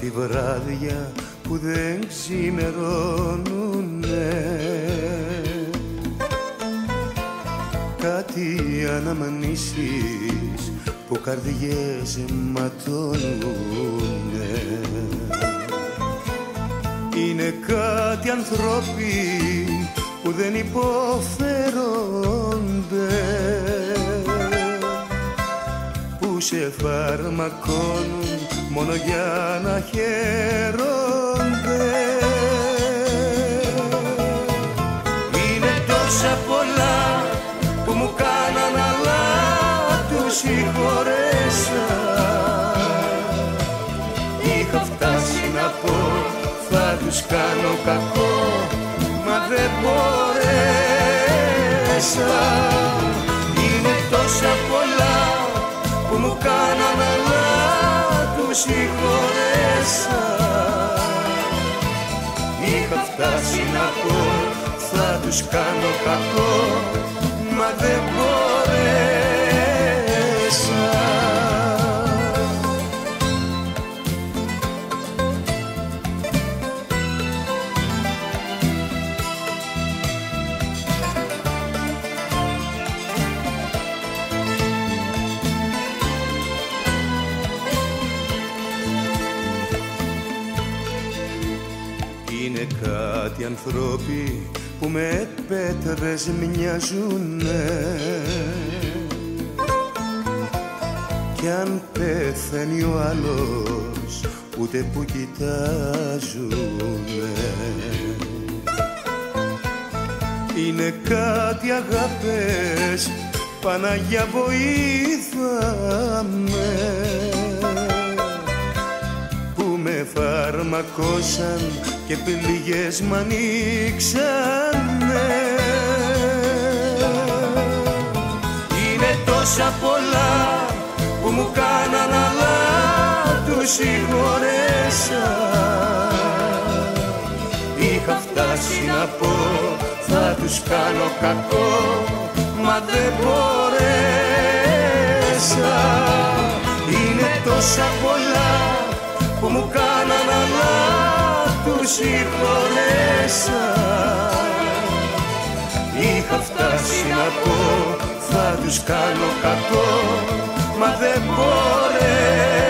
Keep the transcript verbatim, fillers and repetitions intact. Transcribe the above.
κάτι βράδια που δεν ξημερώνουνε, κάτι αναμνήσεις που καρδιές ματώνουνε. Είναι κάτι ανθρώποι που δεν υποφέρονται, που σε φαρμακώνουν μόνο για να χαίρονται. Είναι τόσα πολλά που μου κάναν, αλλά τους συγχωρέσα. Είχα φτάσει να πω θα τους κάνω κακό, μα δεν μπορέσα. Είναι τόσα πολλά που μου κάναν, αλλά τους συγχωρέσα. Είχα φτάσει να πω θα τους κάνω κακό, μα δεν μπορέσα. Είναι κάτι ανθρώποι που με πέτρες μοιάζουνε, κι αν πεθαίνει ο άλλος ούτε που κοιτάζουνε. Είναι κάτι αγάπες, Παναγιά βοήθαμε, που με φαρμακώσαν και πληγές μ' ανοίξανε. Είναι τόσα πολλά που μου κάναν, αλλά τους συγχωρέσα. Είχα φτάσει να πω θα τους κάνω κακό, μα δεν μπορέσα. Είναι τόσα πολλά που μου κάναν, αλλά τους συγχωρέσα. Είχα φτάσει να πω θα τους κάνω κακό, μα δεν μπορέσα.